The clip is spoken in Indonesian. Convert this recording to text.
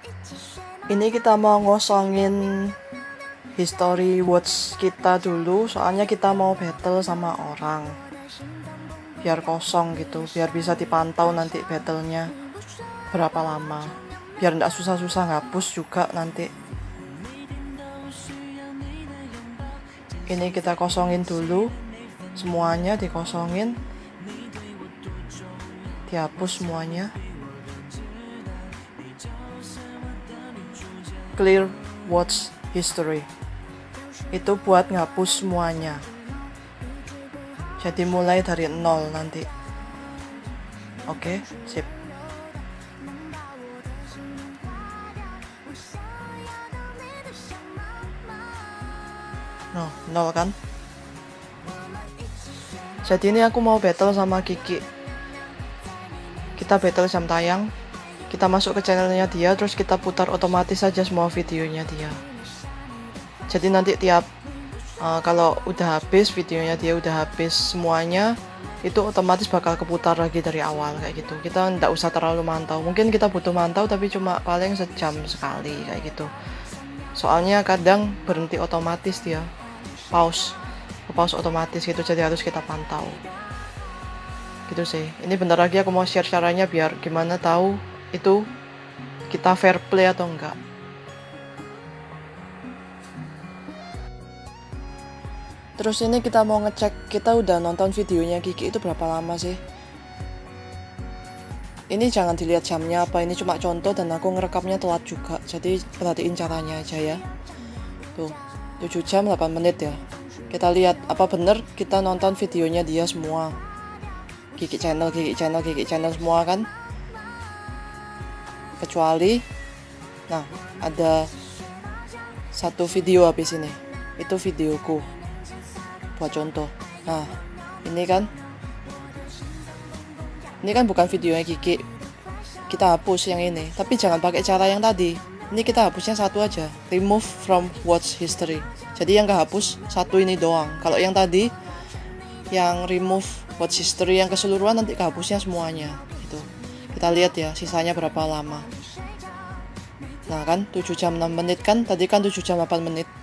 Ini kita mau ngosongin history watch kita dulu, soalnya kita mau battle sama orang. Biar kosong gitu, biar bisa dipantau nanti battlenya berapa lama. Biar nggak susah-susah ngapus juga nanti. Ini kita kosongin dulu, semuanya dikosongin, dihapus semuanya. Clear watch history. Itu buat ngapus semuanya. Jadi mulai dari 0 nanti. Oke, sip. No, 0 kan? Jadi ini aku mau battle sama Kiki. Kita battle jam tayang. Kita masuk ke channelnya dia, terus kita putar otomatis saja semua videonya dia. Jadi nanti tiap kalau udah habis videonya dia, udah habis semuanya, itu otomatis bakal keputar lagi dari awal kayak gitu. Kita nggak usah terlalu mantau. Mungkin kita butuh mantau tapi cuma paling sejam sekali kayak gitu. Soalnya kadang berhenti otomatis dia. Pause otomatis gitu, jadi harus kita pantau gitu sih. Ini bentar lagi aku mau share caranya biar gimana tahu itu kita fair play atau enggak. Terus ini kita mau ngecek kita udah nonton videonya Kiki itu berapa lama sih. Ini jangan dilihat jamnya apa, ini cuma contoh dan aku ngerekamnya telat juga, jadi perhatiin caranya aja ya. Tuh 7 jam 8 menit ya. Kita lihat apa bener kita nonton videonya dia semua. Kiki channel semua kan. Kecuali nah ada satu video habis ini. Itu videoku. Buat contoh. Nah, ini kan bukan videonya Kiki. Kita hapus yang ini, tapi jangan pakai cara yang tadi. Ini kita hapusnya satu aja, remove from watch history. Jadi yang kehapus satu ini doang. Kalau yang tadi, yang remove watch history yang keseluruhan nanti kehapusnya semuanya. Gitu. Kita lihat ya, sisanya berapa lama. Nah kan, 7 jam 6 menit kan, tadi kan 7 jam 8 menit.